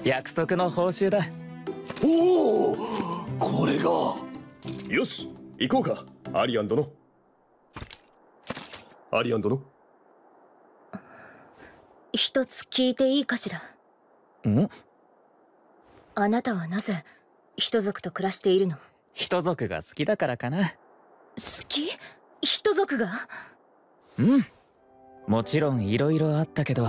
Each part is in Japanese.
約束の報酬だ。 おお、これが。 よし、行こうか、アリアン殿。アリアン殿。 一つ聞いていいかしら。 ん？ あなたはなぜ人族と暮らしているの？ 人族が好きだからかな。 好き？人族が？ うん。もちろんいろいろあったけど、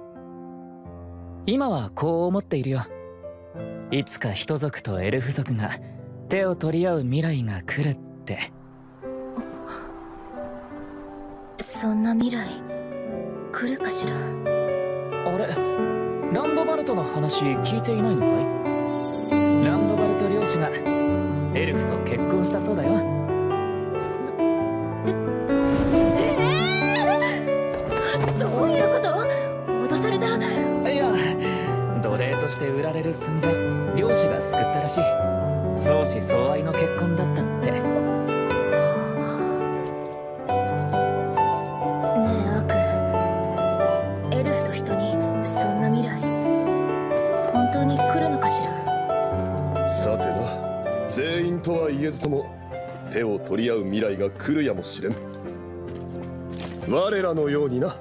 今はこう思っているよ。いつか人族とエルフ族が手を取り合う未来が来るって。 そんな未来来るかしら。 あれ、ランドバルトの話聞いていないのかい？ランドバルト領主がエルフと結婚したそうだよ。 どういうこと？脅された？ いや、奴隷として売られる寸前、領主が救ったらしい。相思相愛の結婚だったって。 全員とは言えずとも手を取り合う未来が来るやもしれん。我らのようにな。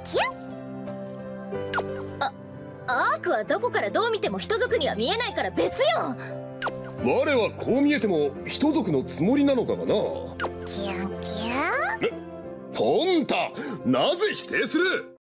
アークはどこからどう見ても人族には見えないから別よ。 我はこう見えても人族のつもりなのだがな。 キャンキャン。 ポンタ、なぜ否定する？